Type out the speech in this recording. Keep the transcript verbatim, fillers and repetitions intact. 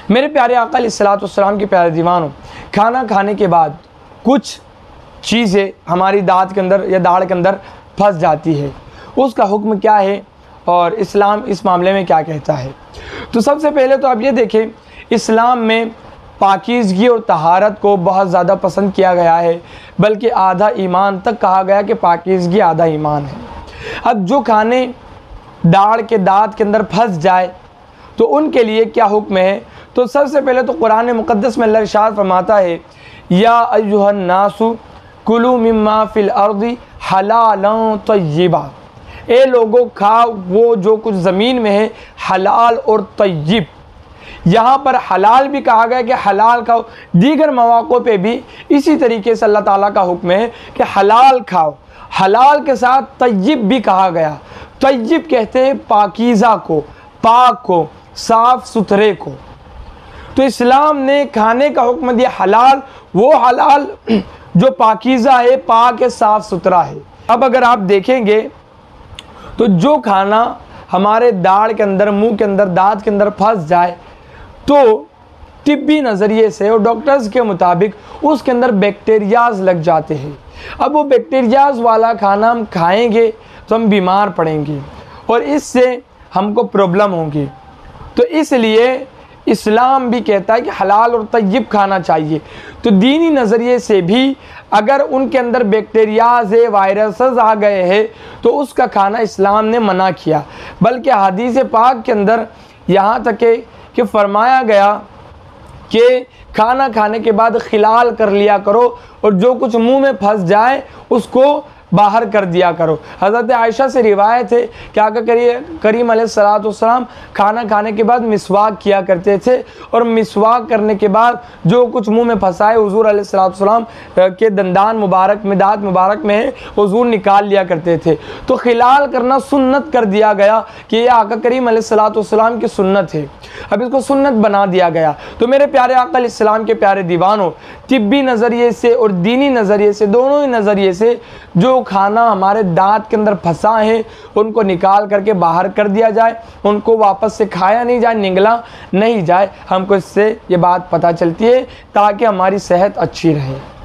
मेरे प्यारे आका अलैहिस्सलाम के प्यारे दीवानों, खाना खाने के बाद कुछ चीज़ें हमारी दांत के अंदर या दाढ़ के अंदर फंस जाती है, उसका हुक्म क्या है और इस्लाम इस मामले में क्या कहता है। तो सबसे पहले तो आप ये देखें, इस्लाम में पाकीज़गी और तहारत को बहुत ज़्यादा पसंद किया गया है, बल्कि आधा ईमान तक कहा गया कि पाकीज़गी आधा ईमान है। अब जो खाने दाढ़ के दांत के अंदर फंस जाए तो उनके लिए क्या हुक्म है। तो सबसे पहले तो कुरान मुक़द्दस में अल्लाह इरशाद फरमाता है, या अय्युहन नासु कुलू मिम्मा फिल अर्दी हलालन तय्यिबा, ए लोगों खाओ वो जो कुछ ज़मीन में है हलाल और तय्यिब। यहाँ पर हलाल भी कहा गया कि हलाल खाओ, दीगर मौक़ों पे भी इसी तरीके से अल्लाह ताला का हुक्म है कि हलाल खाओ। हलाल के साथ तय्यिब भी कहा गया। तय्यिब कहते हैं पाकीज़ा को, पाक को, साफ़ सुथरे को। तो इस्लाम ने खाने का हुक्म दिया हलाल, वो हलाल जो पाकीज़ा है, पाक है, साफ़ सुथरा है। अब अगर आप देखेंगे तो जो खाना हमारे दाढ़ के अंदर, मुंह के अंदर, दांत के अंदर फंस जाए तो तिब्बी नज़रिए से और डॉक्टर्स के मुताबिक उसके अंदर बैक्टीरियाज लग जाते हैं। अब वो बैक्टीरियाज वाला खाना हम खाएंगे तो हम बीमार पड़ेंगे और इससे हमको प्रॉब्लम होगी। तो इसलिए इस्लाम भी कहता है कि हलाल और तय्यब खाना चाहिए। तो दीनी नज़रिए से भी अगर उनके अंदर बैक्टीरियाज है, वायरसेस आ गए हैं तो उसका खाना इस्लाम ने मना किया। बल्कि हदीस पाक के अंदर यहाँ तक है कि फरमाया गया कि खाना खाने के बाद खिलाल कर लिया करो और जो कुछ मुंह में फंस जाए उसको बाहर कर दिया करो। हज़रत आयशा से रिवायत है कि आका करीम अलैहिस्सलाम खाना खाने के बाद मिसवाक किया करते थे और मिसवाक करने के बाद जो कुछ मुंह में फंसाए हुजूर अलैहिस्सलाम के दंदान मुबारक में, दांत मुबारक में है, हुजूर निकाल लिया करते थे। तो खिलाल करना सुन्नत कर दिया गया कि यह आका करीम अलैहिस्सलाम की सुन्नत है। अब इसको सुन्नत बना दिया गया। तो मेरे प्यारे आका अलैहिस्सलाम के प्यारे दीवानों, तिब्बी नज़रिए से और दीनी नज़रिए से, दोनों ही नज़रिए से जो खाना हमारे दांत के अंदर फंसा है उनको निकाल करके बाहर कर दिया जाए, उनको वापस से खाया नहीं जाए, निगला नहीं जाए। हमको इससे ये बात पता चलती है ताकि हमारी सेहत अच्छी रहे।